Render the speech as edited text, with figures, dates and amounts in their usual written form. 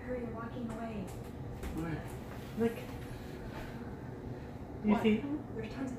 Hurry, you're walking away. Where? Look. You see them? There's tons of